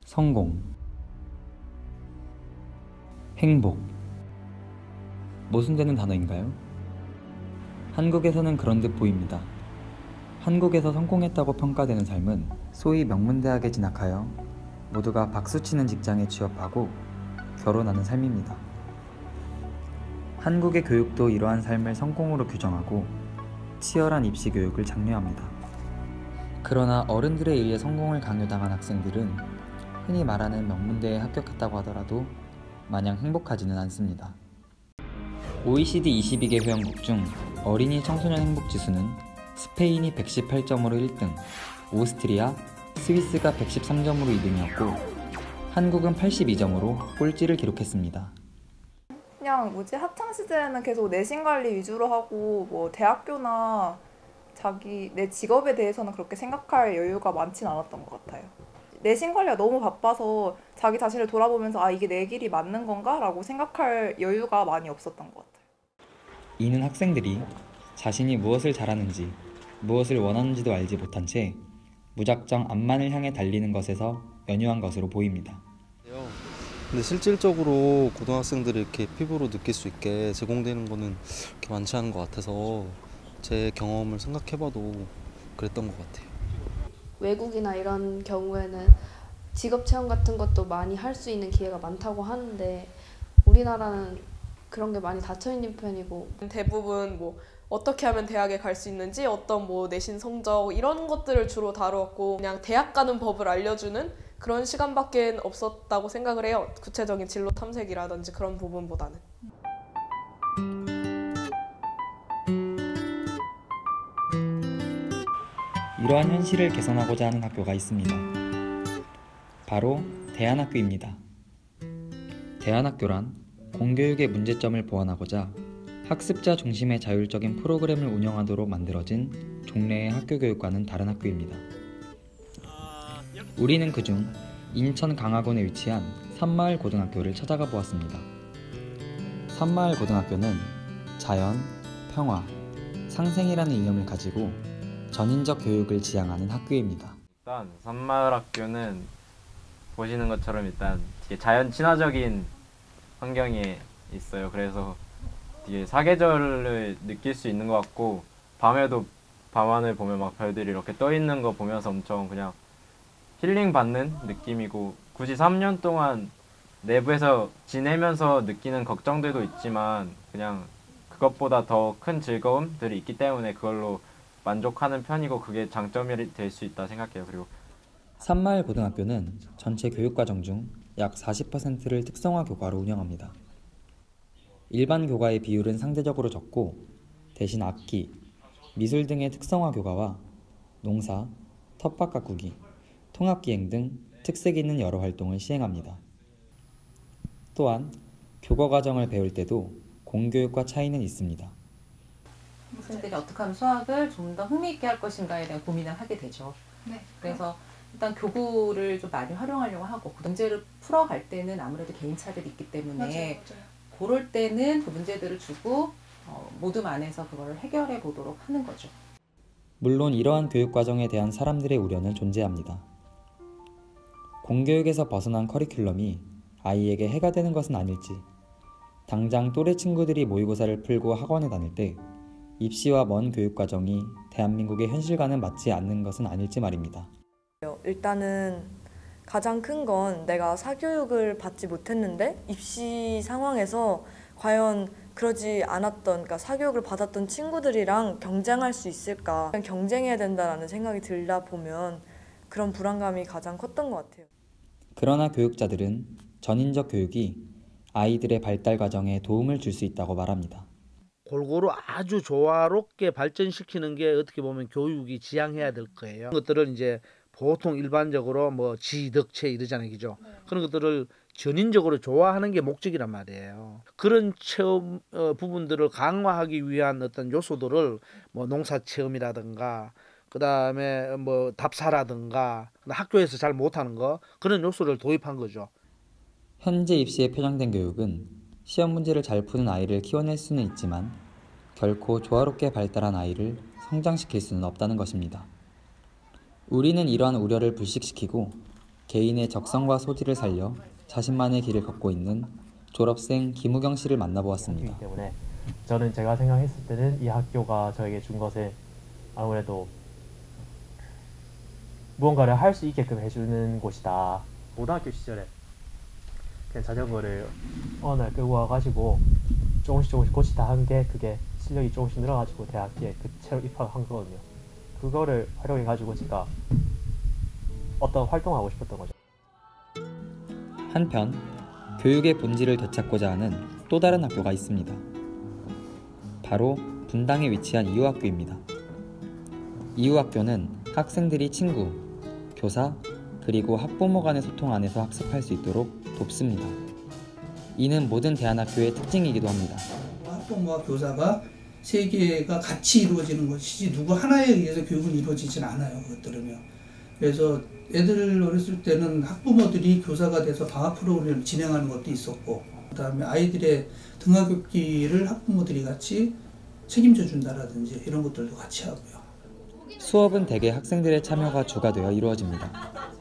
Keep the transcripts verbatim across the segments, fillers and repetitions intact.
성공, 행복, 모순되는 단어인가요? 한국에서는 그런 듯 보입니다. 한국에서 성공했다고 평가되는 삶은 소위 명문대학에 진학하여 모두가 박수치는 직장에 취업하고 결혼하는 삶입니다. 한국의 교육도 이러한 삶을 성공으로 규정하고 치열한 입시 교육을 장려합니다. 그러나 어른들에 의해 성공을 강요당한 학생들은 흔히 말하는 명문대에 합격했다고 하더라도 마냥 행복하지는 않습니다. 오이시디 이십이 개 회원국 중 어린이 청소년 행복지수는 스페인이 백십팔 점으로 일 등, 오스트리아, 스위스가 백십삼 점으로 이 등이었고 한국은 팔십이 점으로 꼴찌를 기록했습니다. 그냥 뭐지 학창시절에는 계속 내신관리 위주로 하고 뭐 대학교나 자기 내 직업에 대해서는 그렇게 생각할 여유가 많진 않았던 것 같아요. 내신 관리가 너무 바빠서 자기 자신을 돌아보면서 아 이게 내 길이 맞는 건가? 라고 생각할 여유가 많이 없었던 것 같아요. 이는 학생들이 자신이 무엇을 잘하는지 무엇을 원하는지도 알지 못한 채 무작정 앞만을 향해 달리는 것에서 연유한 것으로 보입니다. 근데 실질적으로 고등학생들이 이렇게 피부로 느낄 수 있게 제공되는 거는 그렇게 많지 않은 것 같아서 제 경험을 생각해봐도 그랬던 것 같아요. 외국이나 이런 경우에는 직업 체험 같은 것도 많이 할 수 있는 기회가 많다고 하는데 우리나라는 그런 게 많이 닫혀 있는 편이고 대부분 뭐 어떻게 하면 대학에 갈 수 있는지 어떤 뭐 내신 성적 이런 것들을 주로 다루었고 그냥 대학 가는 법을 알려주는 그런 시간밖에 없었다고 생각을 해요. 구체적인 진로 탐색이라든지 그런 부분보다는. 이러한 현실을 개선하고자 하는 학교가 있습니다. 바로 대안학교입니다. 대안학교란 공교육의 문제점을 보완하고자 학습자 중심의 자율적인 프로그램을 운영하도록 만들어진 종래의 학교교육과는 다른 학교입니다. 우리는 그중 인천 강화군에 위치한 산마을고등학교를 찾아가 보았습니다. 산마을고등학교는 자연, 평화, 상생이라는 이념을 가지고 전인적 교육을 지향하는 학교입니다. 일단 산마을학교는 보시는 것처럼 일단 되게 자연 친화적인 환경에 있어요. 그래서 되게 사계절을 느낄 수 있는 것 같고 밤에도 밤하늘 보면 막 별들이 이렇게 떠 있는 거 보면서 엄청 그냥 힐링 받는 느낌이고 굳이 삼 년 동안 내부에서 지내면서 느끼는 걱정들도 있지만 그냥 그것보다 더 큰 즐거움들이 있기 때문에 그걸로 만족하는 편이고 그게 장점이 될 수 있다 생각해요. 그리고 산마을고등학교는 전체 교육과정 중 약 사십 퍼센트를 특성화 교과로 운영합니다. 일반 교과의 비율은 상대적으로 적고 대신 악기, 미술 등의 특성화 교과와 농사, 텃밭 가꾸기, 통합기행 등 특색 있는 여러 활동을 시행합니다. 또한 교과 과정을 배울 때도 공교육과 차이는 있습니다. 학생들이 어떻게 하면 수학을 좀 더 흥미있게 할 것인가에 대한 고민을 하게 되죠. 네. 그래서 일단 교구를 좀 많이 활용하려고 하고 문제를 풀어갈 때는 아무래도 개인차들이 있기 때문에 맞아요, 맞아요. 그럴 때는 그 문제들을 주고 어, 모둠 안에서 그걸 해결해 보도록 하는 거죠. 물론 이러한 교육 과정에 대한 사람들의 우려는 존재합니다. 공교육에서 벗어난 커리큘럼이 아이에게 해가 되는 것은 아닐지, 당장 또래 친구들이 모의고사를 풀고 학원에 다닐 때 입시와 먼 교육 과정이 대한민국의 현실과는 맞지 않는 것은 아닐지 말입니다. 일단은 가장 큰 건 내가 사교육을 받지 못했는데 입시 상황에서 과연 그러지 않았던, 그러니까 사교육을 받았던 친구들이랑 경쟁할 수 있을까? 경쟁해야 된다는 생각이 들다 보면 그런 불안감이 가장 컸던 것 같아요. 그러나 교육자들은 전인적 교육이 아이들의 발달 과정에 도움을 줄 수 있다고 말합니다. 골고루 아주 조화롭게 발전시키는 게 어떻게 보면 교육이 지향해야 될 거예요. 그런 것들을 이제 보통 일반적으로 뭐 지덕체 이러잖아요, 그죠? 네. 그런 것들을 전인적으로 좋아하는 게 목적이란 말이에요. 그런 체험 어, 부분들을 강화하기 위한 어떤 요소들을 뭐 농사 체험이라든가, 그 다음에 뭐 답사라든가, 학교에서 잘 못하는 거 그런 요소를 도입한 거죠. 현재 입시에 편향된 교육은 시험 문제를 잘 푸는 아이를 키워낼 수는 있지만 결코 조화롭게 발달한 아이를 성장시킬 수는 없다는 것입니다. 우리는 이러한 우려를 불식시키고 개인의 적성과 소질을 살려 자신만의 길을 걷고 있는 졸업생 김우경 씨를 만나보았습니다. 때문에 저는 제가 생각했을 때는 이 학교가 저에게 준 것은 아무래도 무언가를 할 수 있게끔 해주는 곳이다. 고등학교 시절에 그냥 자전거를 어느 날 끌고 와가지고 조금씩 조금씩 고치다 한 게 그게 실력이 조금씩 늘어가지고 대학에 그 채로 입학을 한 거거든요. 그거를 활용해가지고 제가 어떤 활동을 하고 싶었던 거죠. 한편 교육의 본질을 되찾고자 하는 또 다른 학교가 있습니다. 바로 분당에 위치한 이후학교입니다. 이후학교는 학생들이 친구, 교사, 그리고 학부모 간의 소통 안에서 학습할 수 있도록 돕습니다. 이는 모든 대안학교의 특징이기도 합니다. 학부모와 교사가 세 개가 같이 이루어지는 것이지 누구 하나에 의해서 교육은 이루어지진 않아요. 그것들은요. 그래서 애들 어렸을 때는 학부모들이 교사가 돼서 방학 프로그램을 진행하는 것도 있었고, 그 다음에 아이들의 등하굣길을 학부모들이 같이 책임져 준다라든지 이런 것들도 같이 하고요. 수업은 대개 학생들의 참여가 주가 되어 이루어집니다.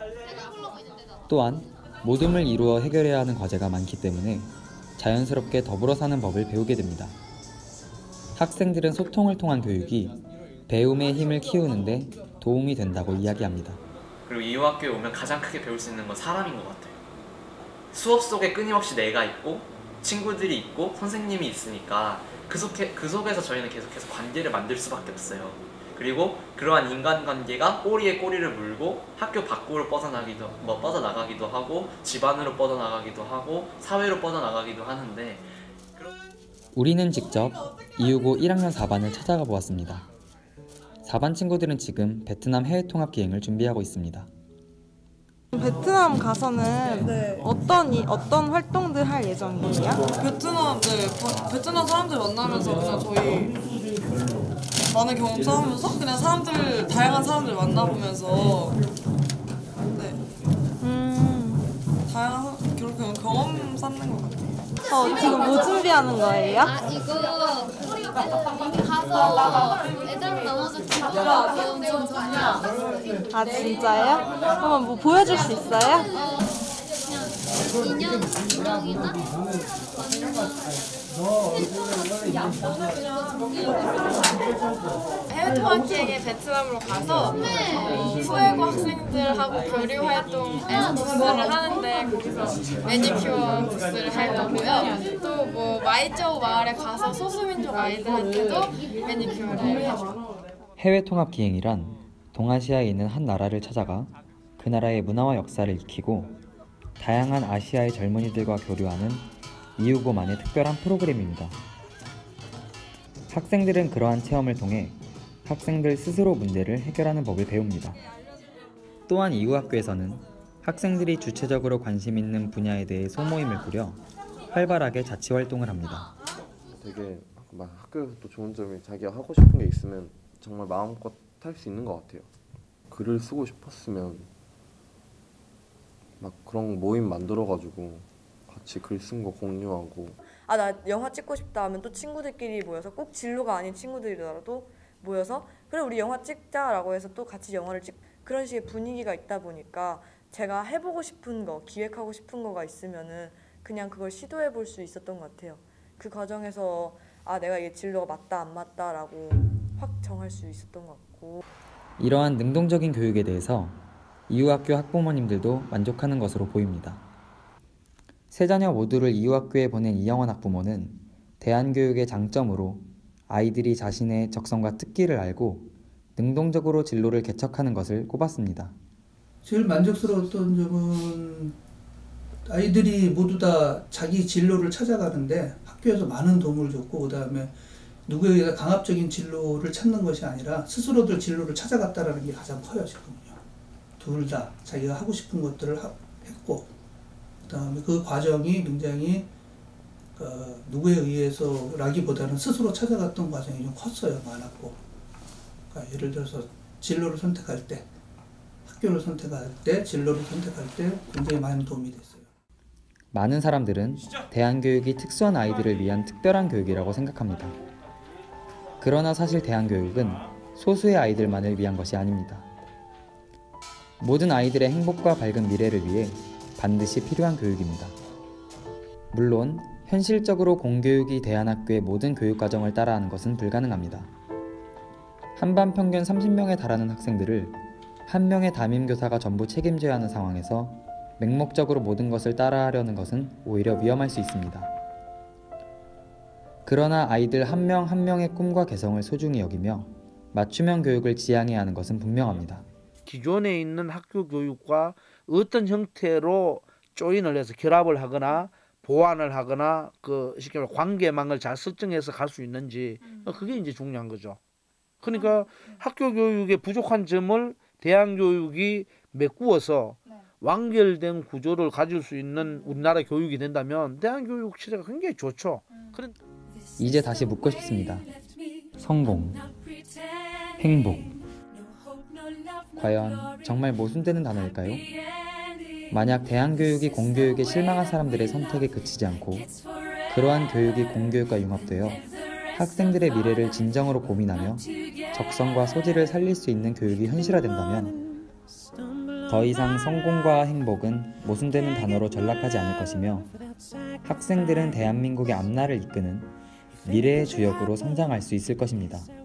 또한 모둠을 이루어 해결해야 하는 과제가 많기 때문에 자연스럽게 더불어 사는 법을 배우게 됩니다. 학생들은 소통을 통한 교육이 배움의 힘을 키우는데 도움이 된다고 이야기합니다. 그리고 이후학교에 오면 가장 크게 배울 수 있는 건 사람인 것 같아요. 수업 속에 끊임없이 내가 있고 친구들이 있고 선생님이 있으니까 그, 속에, 그 속에서 저희는 계속해서 관계를 만들 수밖에 없어요. 그리고 그러한 인간관계가 꼬리에 꼬리를 물고 학교 밖으로 뻗어나기도, 뭐 뻗어나가기도 하고 집안으로 뻗어나가기도 하고 사회로 뻗어나가기도 하는데, 우리는 직접 이후고 일 학년 사 반을 찾아가 보았습니다. 사 반 친구들은 지금 베트남 해외 통합 기행을 준비하고 있습니다. 베트남 가서는 네. 어떤 이, 어떤 활동들 할 예정이에요? 베트남 네 베트남 사람들 만나면서 그냥 저희 많은 경험 쌓으면서 그냥 사람들 다양한 사람들 만나보면서 네 음. 다양한 그런 경험 쌓는 것 같아요. 어 지금 뭐 준비하는 거예요? 아 이거 가서 애들 나눠서 귀여운 거 전혀. 아 진짜요? 한번 뭐 보여줄 수 있어요? 그냥 인형 인형이나 해외 통합 기행에 베트남으로 가서 어, 후에고 학생들하고 교류 활동에서 부스를 하는데 거기서 매니큐어 부스를 할 거고요. 또 뭐 마이쩌우 마을에 가서 소수민족 아이들한테도 매니큐어를 해줘. 해외 통합 기행이란 동아시아에 있는 한 나라를 찾아가 그 나라의 문화와 역사를 익히고 다양한 아시아의 젊은이들과 교류하는 이후고만의 특별한 프로그램입니다. 학생들은 그러한 체험을 통해 학생들 스스로 문제를 해결하는 법을 배웁니다. 또한 이후학교에서는 학생들이 주체적으로 관심 있는 분야에 대해 소모임을 꾸려 활발하게 자치활동을 합니다. 되게 막 학교에서 또 좋은 점이 자기가 하고 싶은 게 있으면 정말 마음껏 할 수 있는 것 같아요. 글을 쓰고 싶었으면 막 그런 모임 만들어가지고 같이 글 쓴 거 공유하고, 아 나 영화 찍고 싶다 하면 또 친구들끼리 모여서 꼭 진로가 아닌 친구들이더라도 모여서 그래 우리 영화 찍자라고 해서 또 같이 영화를 찍 그런 식의 분위기가 있다 보니까 제가 해보고 싶은 거 기획하고 싶은 거가 있으면은 그냥 그걸 시도해 볼 수 있었던 것 같아요. 그 과정에서 아 내가 이게 진로가 맞다 안 맞다라고 확 정할 수 있었던 것 같고, 이러한 능동적인 교육에 대해서 이후학교 학부모님들도 만족하는 것으로 보입니다. 세 자녀 모두를 이후학교에 보낸 이영원 학부모는 대안교육의 장점으로 아이들이 자신의 적성과 특기를 알고 능동적으로 진로를 개척하는 것을 꼽았습니다. 제일 만족스러웠던 점은 아이들이 모두 다 자기 진로를 찾아가는데 학교에서 많은 도움을 줬고, 그 다음에 누구에 의해 강압적인 진로를 찾는 것이 아니라 스스로들 진로를 찾아갔다는 게 가장 커요. 지금요. 둘 다 자기가 하고 싶은 것들을 하, 했고, 그 다음에 그 과정이 굉장히 어, 누구에 의해서라기보다는 스스로 찾아갔던 과정이 좀 컸어요. 많았고, 그러니까 예를 들어서 진로를 선택할 때, 학교를 선택할 때, 진로를 선택할 때 굉장히 많은 도움이 됐어요. 많은 사람들은 대안교육이 특수한 아이들을 위한 특별한 교육이라고 생각합니다. 그러나 사실 대안교육은 소수의 아이들만을 위한 것이 아닙니다. 모든 아이들의 행복과 밝은 미래를 위해 반드시 필요한 교육입니다. 물론 현실적으로 공교육이 대안학교의 모든 교육과정을 따라하는 것은 불가능합니다. 한반 평균 삼십 명에 달하는 학생들을 한 명의 담임교사가 전부 책임져야 하는 상황에서 맹목적으로 모든 것을 따라하려는 것은 오히려 위험할 수 있습니다. 그러나 아이들 한 명 한 명의 꿈과 개성을 소중히 여기며 맞춤형 교육을 지향해야 하는 것은 분명합니다. 기존에 있는 학교 교육과 어떤 형태로 조인을 해서 결합을 하거나 보완을 하거나 그 쉽게 말해 관계망을 잘 설정해서 갈 수 있는지 그게 이제 중요한 거죠. 그러니까 학교 교육의 부족한 점을 대안 교육이 메꾸어서 완결된 구조를 가질 수 있는 우리나라 교육이 된다면 대안 교육 시대가 굉장히 좋죠. 그런 이제 다시 묻고 싶습니다. 성공, 행복, 과연 정말 모순되는 단어일까요? 만약 대안교육이 공교육에 실망한 사람들의 선택에 그치지 않고 그러한 교육이 공교육과 융합되어 학생들의 미래를 진정으로 고민하며 적성과 소질을 살릴 수 있는 교육이 현실화된다면 더 이상 성공과 행복은 모순되는 단어로 전락하지 않을 것이며 학생들은 대한민국의 앞날을 이끄는 미래의 주역으로 성장할 수 있을 것입니다.